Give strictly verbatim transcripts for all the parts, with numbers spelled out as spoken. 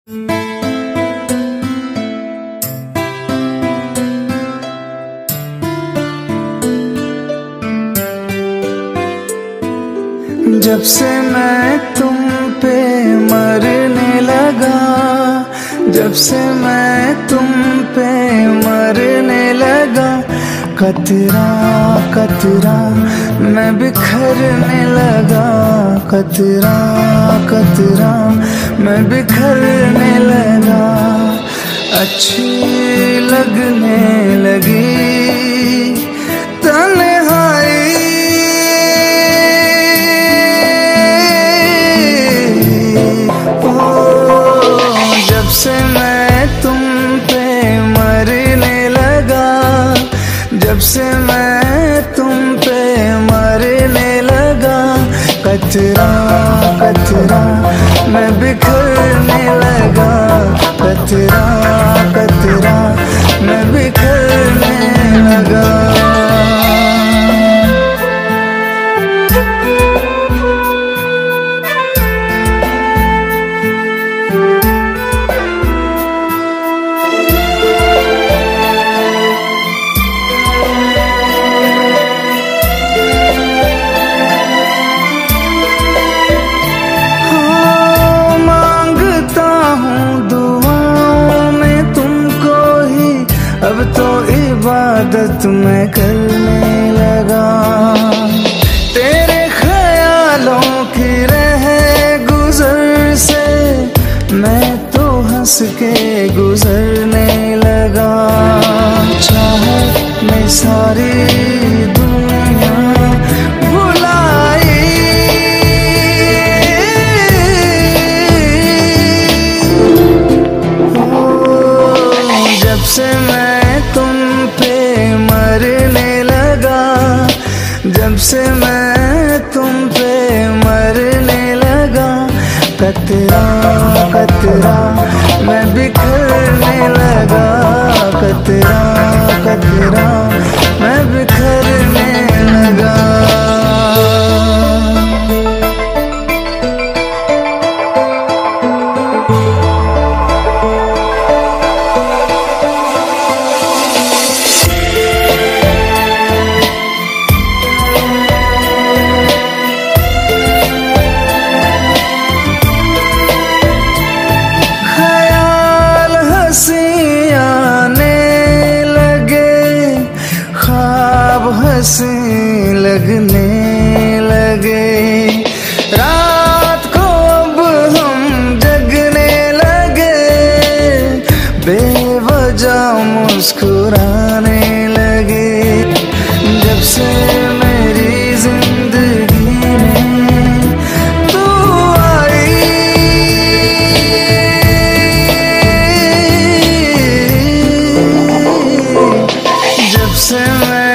जब से मैं तुम पे मरने लगा, जब से मैं तुम पे मरने लगा, कतरा कतरा मैं बिखरने लगा, कतरा कतरा मैं बिखरने लगा। अच्छी लगने लगी तन्हाई, जब से मैं तुम पे मरने लगा, जब से मैं तुम पे मरने लगा, कतरा कतरा मैं बिखरने लगा, कतरा कतरा मैं बिखरने लगा। अब तो इबादत मैं करने लगा, तेरे ख्यालों की रह गुजर से मैं तो हंस के गुजरने लगा। चाहत में सारी दुनिया भुलाई, जब से मैं मरने लगा, जब से मैं तुम पे मरने लगा, कतरा कतरा मैं बिखरने लगा, कतरा कतरा मैं बिखरने लगा। हंसी लगने लगे, रात को अब हम जगने लगे, बेवजह मुस्कुराने लगे। जब से मेरी जिंदगी में तू आई, जब से मैं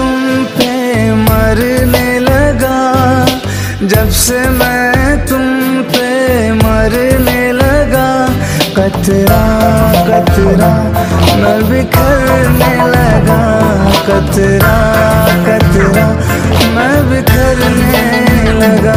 मरने लगा, जब से मैं तुम पे मरने लगा, कतरा कतरा मैं बिखरने लगा, कतरा कतरा मैं बिखरने लगा।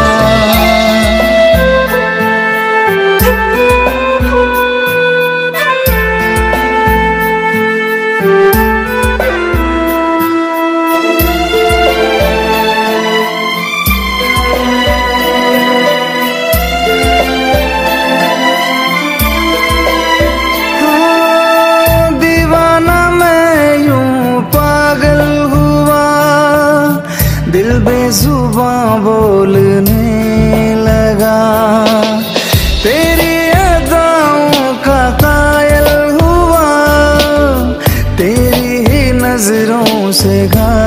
दिल बेजुबां बोलने लगा, तेरी अदाओं का कायल हुआ, तेरी ही नजरों से गा